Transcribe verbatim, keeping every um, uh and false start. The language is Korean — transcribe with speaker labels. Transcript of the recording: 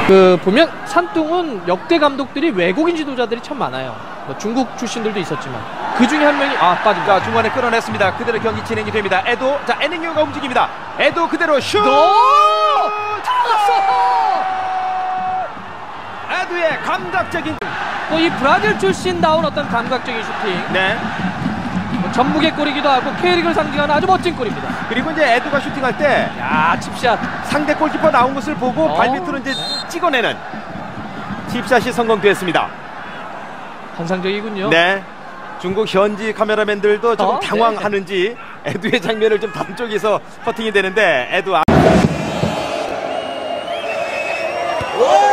Speaker 1: 그 보면 산둥은 역대 감독들이 외국인 지도자들이 참 많아요. 뭐 중국 출신들도 있었지만 그 중에 한 명이 아 빠집니다.
Speaker 2: 자, 중간에 끌어냈습니다. 그대로 경기 진행이 됩니다. 에도, 자 에닝유가 움직입니다. 에도 그대로 슛!
Speaker 1: 들어갔어!
Speaker 2: 에도의 감각적인
Speaker 1: 또 이 브라질 출신다운 어떤 감각적인 슈팅.
Speaker 2: 네.
Speaker 1: 뭐 전북의 골이기도 하고 K리그를 상징하는 아주 멋진 골입니다.
Speaker 2: 그리고 이제 에도가 슈팅할 때
Speaker 1: 야 칩샷.
Speaker 2: 상대 골키퍼 나온 것을 보고
Speaker 1: 어.
Speaker 2: 발밑으로 이제 찍어내는 칩샷이 성공되었습니다.
Speaker 1: 환상적이군요.
Speaker 2: 네. 중국 현지 카메라맨들도 조금
Speaker 1: 어?
Speaker 2: 당황하는지 에도의 장면을 좀 다른 쪽에서 커팅이 되는데 에도 아...